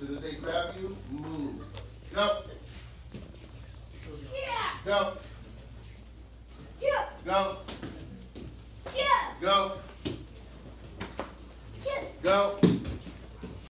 soon as they grab you, move. Go. Yeah. Go. Yeah. Go. Yeah. Go. Yeah. Go.